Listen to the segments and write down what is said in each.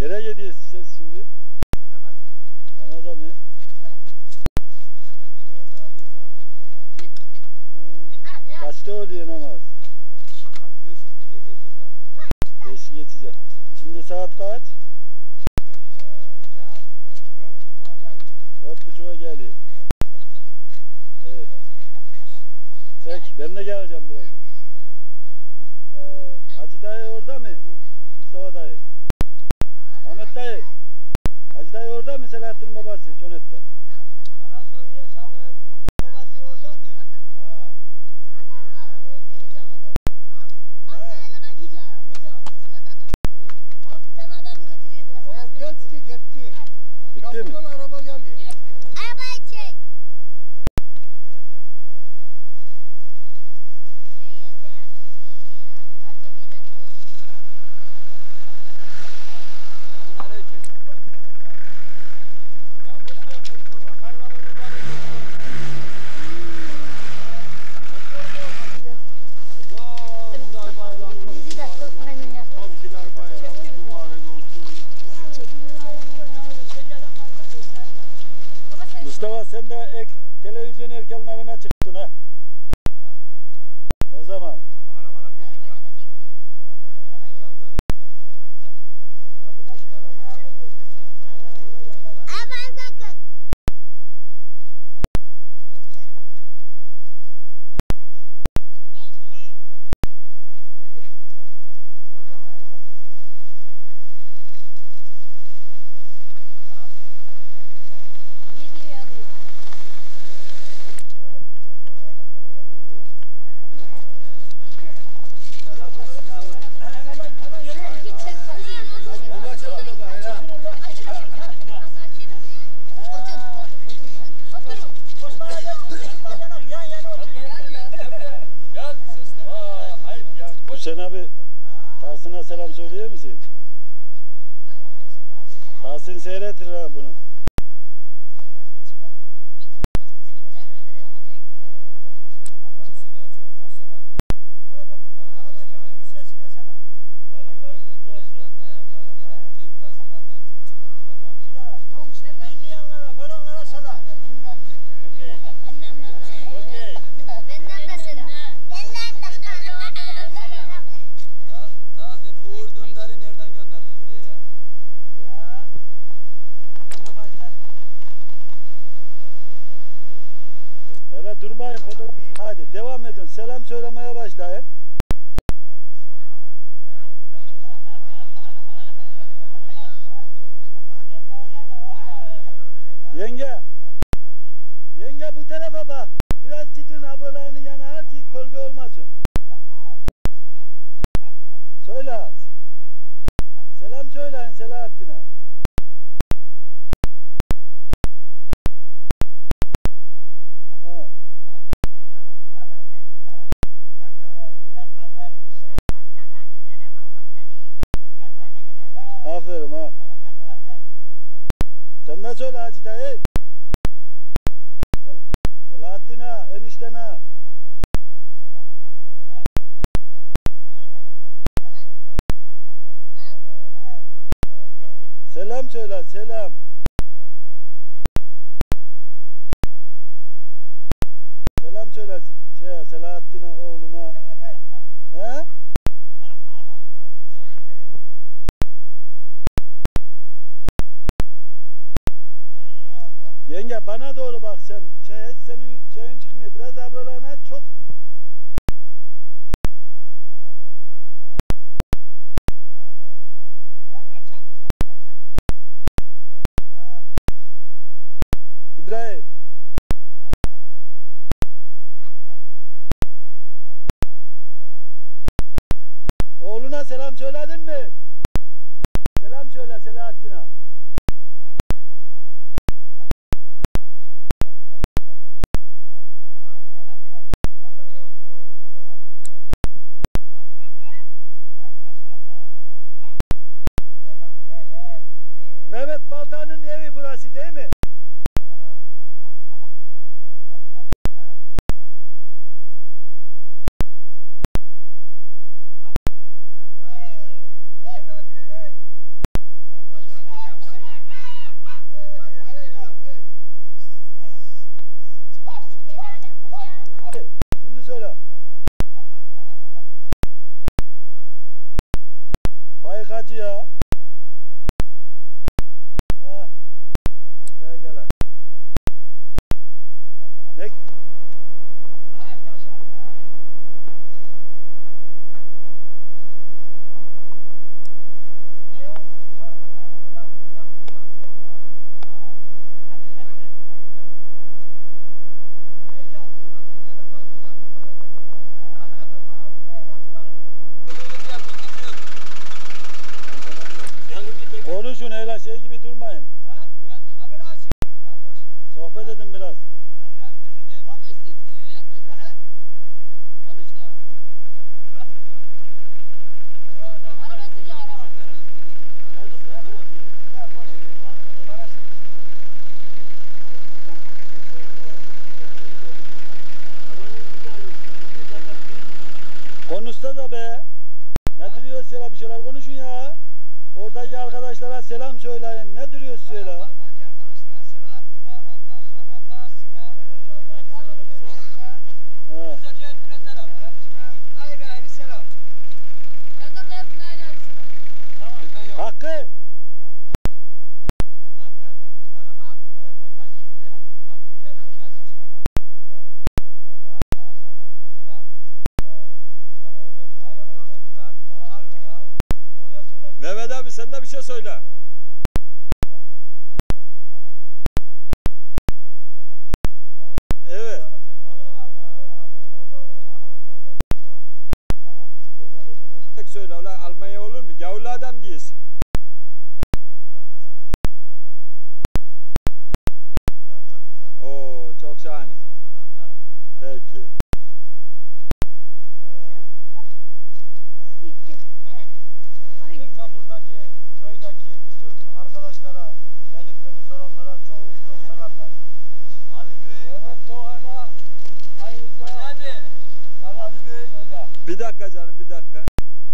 Nereye gidiyoruz siz şimdi? Namaza mı? Kaçta oluyor namaz? 5'i geçecek. Şimdi saat kaç? 4.30'a geliyor. Evet. Peki ben de geleceğim birazdan. Hacı dayı orada mı? Mustafa dayı. Ahmet dayı. Hacı dayı orada mı? Selahattin'in babası Çönet'te. Sana soruyor, Selahattin'in babası orada mı? Ha. O gitti. Bitti mi? Kapıdan araba geliyor. Arabayı çek. Mustafa sen de televizyon ekranlarına çıktın ha. Ne zaman? Arabalar geliyor. Arabayı bırakın. Hüseyin abi Tahsin'e selam söylüyor musun? Tahsin seyretir ha bunu. Öyle durmayın. Hadi devam edin. Selam söylemeye başlayın. Yenge. Yenge bu tarafa bak. Biraz titrin ablalarını yana al ki kolge olmasın. Söyle. Selam söyleyin Selahattin'e. Aferin ha. Sen de söyle Hacı dayı. Selahattin ha, enişten ha. Selam söyle, selam. Selam söyle Selahattin'e oğluna. He? Yenge bana doğru bak sen. Hiç senin şeyin çıkmıyor. Biraz ablalarına çok. İbrahim. Oğluna selam söyledin mi? Selam söyle Selahattin'e. Mehmet Balta'nın evi burası değil mi? Konuşun hele şey gibi durmayın. Ha? Haberi açın. Ya boş. Sohbet edin biraz. Konuş Sıddık. Konuş da. Araba sürüyor araba. Konuşsa da be. Ne duruyorsun ya? Bir şeyler konuşun ya. Oradaki arkadaşlara selam söyleyin. Ne duruyorsun söyle? Almanca arkadaşlara Selahattin'e, ondan sonra Tahsin'e, He. hepsine ayrı ayrı selam. Benden de hepsine ayrı ayrı selam. Hakkı. Mehmet abi sen de bir şey söyle. Evet. Tek söyle ulan Almanya olur mu? Gavurlu adam diyesin. Oo çok şahane. Peki. Buradaki köydeki bütün arkadaşlara gelip beni soranlara çok çok selamlar. Mehmet Doğan'a ayrıca selam söyle. Bir dakika canım bir dakika.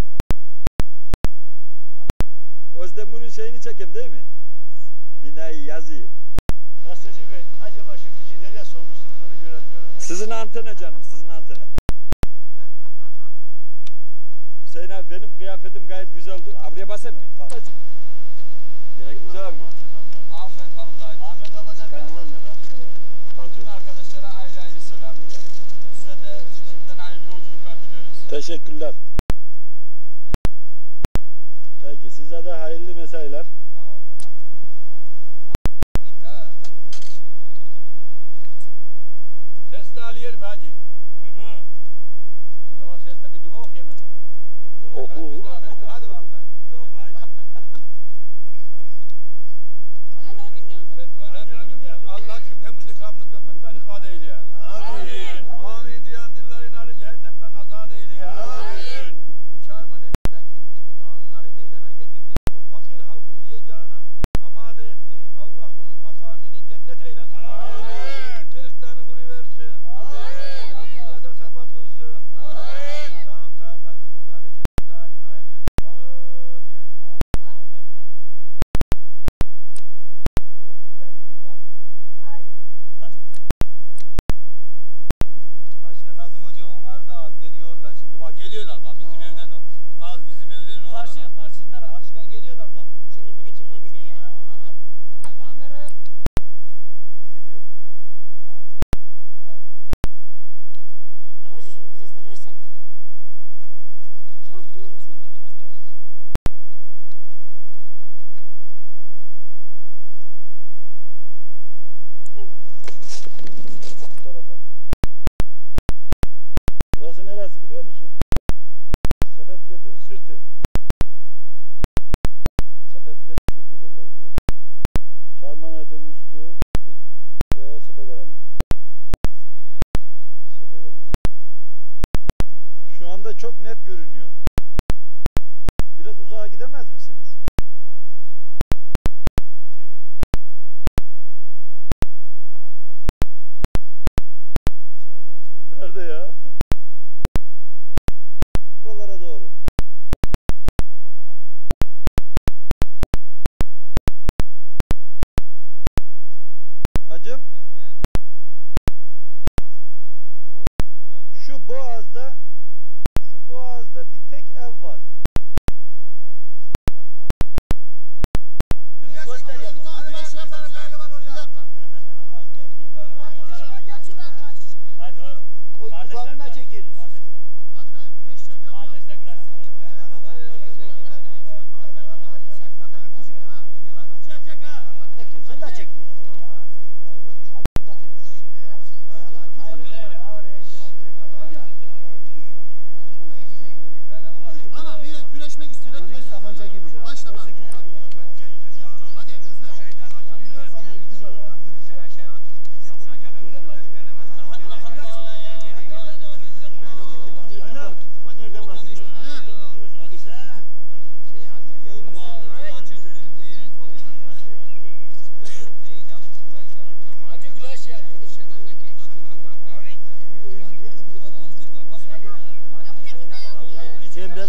Özdemir'in şeyini çekeyim değil mi? Binayı yazıyı. Gazeteci Bey, acaba şu fişi nereye sormuşsunuz onu göremiyorum. Sizin antene canım sizin antene. Hüseyin abi benim kıyafetim gayet güzel oldu. Ha, buraya basayım mı? Gerek güzel abi. Ahmet Allah'a. Ahmet Alacak Bütün arkadaşlara ayrı ayrı selam. Size de şimdiden hayırlı yolculuklar dileriz. Teşekkürler. Peki size de hayırlı mesailer. Sesli aliyelim hacı. O zaman sesle bir dua okuyayım. Oku. Hadi bakalım. Hadi amin diyorsun. Allah cümlemizi kamlı kökünden ikad eyle ya. Amin. Amin diyen dillerin arı cehennemden azat eyle ya. Amin. Çarman etti kim ki bu dağınları meydana getirdi. Bu fakir halkın yiyeceğine amade etti. Allah onun makamini cennet eylesin. Amin. 40 tane huri versin. Amin. O dünyada sefa kılsın. Amin. Dağın sahabenin ruhları için zalin ahelen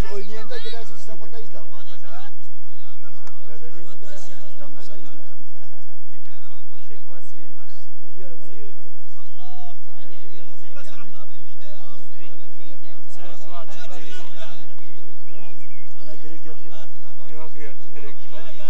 oynayanda gidersin İstanbul'da izler. Belediyene gidersin İstanbul'da izler. Çekmez ki. Biliyorum onu yürüyor. Sen su açık değil. Ona gerek yok ya. Yok yok gerek yok.